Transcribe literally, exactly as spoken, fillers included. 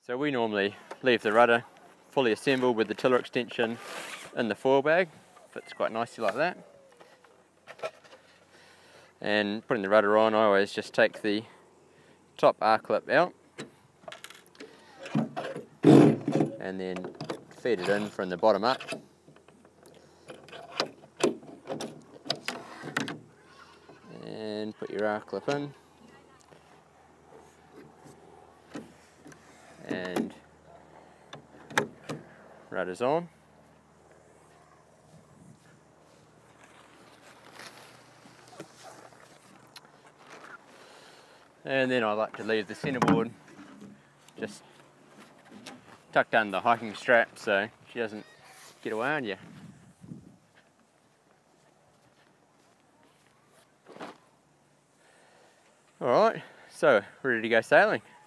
So we normally leave the rudder fully assembled with the tiller extension in the foil bag. Fits quite nicely like that. And putting the rudder on, I always just take the top R clip out and then feed it in from the bottom up. And put your R clip in. And rudder's on. And then I like to leave the centerboard just tucked under the hiking strap so she doesn't get away on you. Alright, so ready to go sailing.